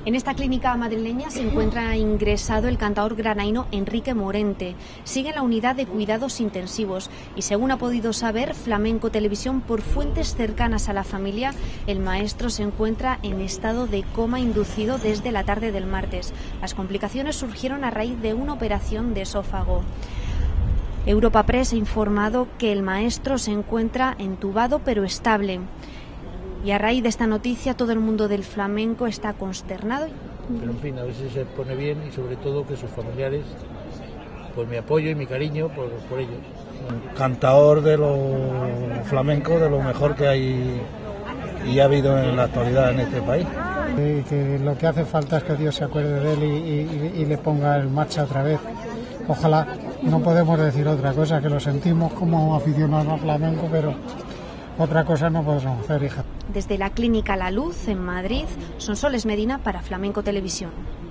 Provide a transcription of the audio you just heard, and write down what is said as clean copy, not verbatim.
En esta clínica madrileña se encuentra ingresado el cantador granaíno Enrique Morente. Sigue en la unidad de cuidados intensivos y, según ha podido saber Flamenco Televisión por fuentes cercanas a la familia, el maestro se encuentra en estado de coma inducido desde la tarde del martes. Las complicaciones surgieron a raíz de una operación de esófago. Europa Press ha informado que el maestro se encuentra entubado pero estable. Y a raíz de esta noticia todo el mundo del flamenco está consternado. Pero en fin, a ver si se pone bien y sobre todo que sus familiares, pues mi apoyo y mi cariño por ellos. Cantador de lo flamenco, de lo mejor que hay y ha habido en la actualidad en este país. Y que lo que hace falta es que Dios se acuerde de él y le ponga en marcha otra vez. Ojalá, no podemos decir otra cosa, que lo sentimos como aficionados al flamenco, pero otra cosa no podemos hacer, hija. Desde la Clínica La Luz, en Madrid, Sonsoles Medina para Flamenco Televisión.